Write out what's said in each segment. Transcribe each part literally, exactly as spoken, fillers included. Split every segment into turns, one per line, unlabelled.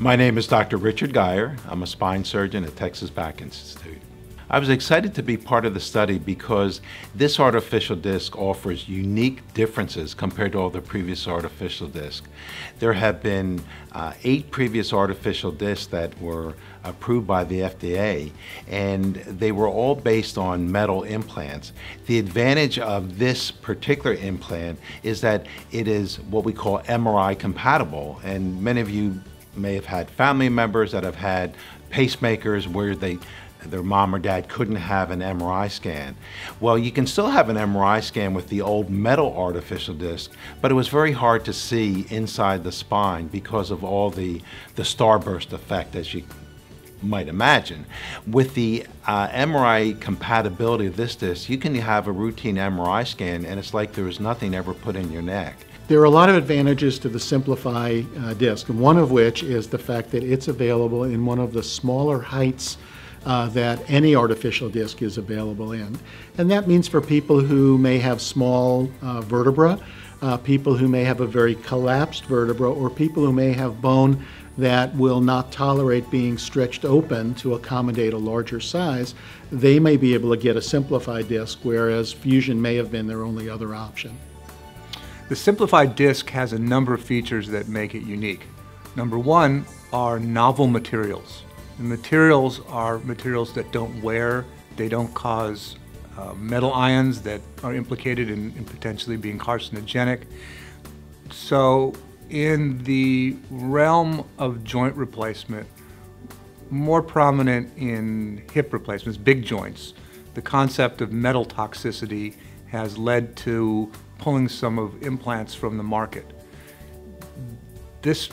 My name is Doctor Richard Geyer. I'm a spine surgeon at Texas Back Institute. I was excited to be part of the study because this artificial disc offers unique differences compared to all the previous artificial discs. There have been uh, eight previous artificial discs that were approved by the F D A, and they were all based on metal implants. The advantage of this particular implant is that it is what we call M R I compatible, and many of you may have had family members that have had pacemakers where they their mom or dad couldn't have an M R I scan. Well, you can still have an M R I scan with the old metal artificial disc, but it was very hard to see inside the spine because of all the, the starburst effect, as you might imagine. With the uh, M R I compatibility of this disc, you can have a routine M R I scan and it's like there was nothing ever put in your neck.
There are a lot of advantages to the Simplify uh, disc, and one of which is the fact that it's available in one of the smaller heights Uh, that any artificial disc is available in. And that means for people who may have small uh, vertebra, uh, people who may have a very collapsed vertebra, or people who may have bone that will not tolerate being stretched open to accommodate a larger size, they may be able to get a simplified disc, whereas fusion may have been their only other option.
The simplified disc has a number of features that make it unique. Number one are novel materials. The materials are materials that don't wear, they don't cause uh, metal ions that are implicated in, in potentially being carcinogenic. So in the realm of joint replacement, more prominent in hip replacements, big joints, the concept of metal toxicity has led to pulling some of implants from the market. This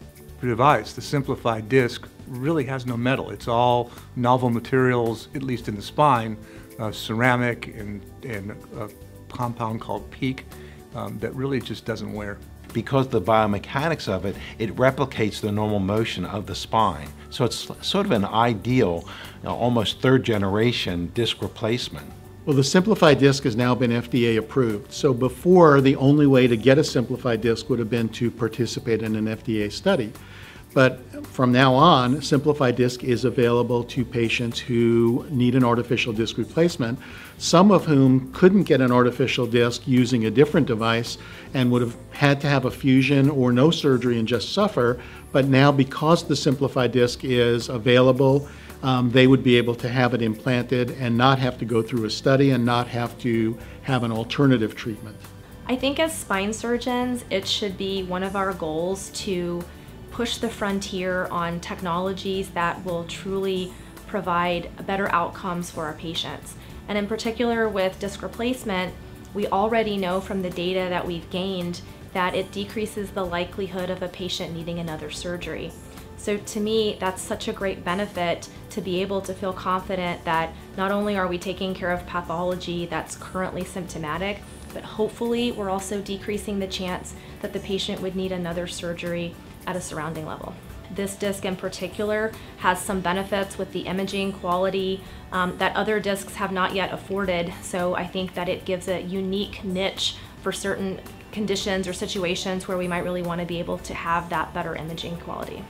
device, the simplified disc, really has no metal. It's all novel materials, at least in the spine, uh, ceramic and, and a compound called PEEK um, that really just doesn't wear.
Because the biomechanics of it, it replicates the normal motion of the spine. So it's sort of an ideal, you know, almost third generation disc replacement.
Well, the simplified disc has now been F D A approved. So before, the only way to get a simplified disc would have been to participate in an F D A study. But from now on, simplified disc is available to patients who need an artificial disc replacement, some of whom couldn't get an artificial disc using a different device and would have had to have a fusion or no surgery and just suffer. But now, because the simplified disc is available, um, they would be able to have it implanted and not have to go through a study and not have to have an alternative treatment.
I think as spine surgeons, it should be one of our goals to push the frontier on technologies that will truly provide better outcomes for our patients. And in particular with disc replacement, we already know from the data that we've gained that it decreases the likelihood of a patient needing another surgery. So to me, that's such a great benefit to be able to feel confident that not only are we taking care of pathology that's currently symptomatic, but hopefully we're also decreasing the chance that the patient would need another surgery at a surrounding level. This disc in particular has some benefits with the imaging quality um, that other discs have not yet afforded, so I think that it gives a unique niche for certain conditions or situations where we might really want to be able to have that better imaging quality.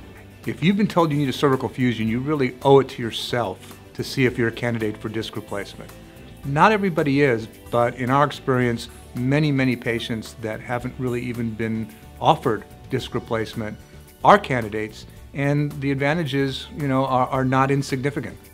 If you've been told you need a cervical fusion, you really owe it to yourself to see if you're a candidate for disc replacement. Not everybody is, but in our experience, many, many patients that haven't really even been offered disc replacement are candidates, and the advantages, you know, are, are not insignificant.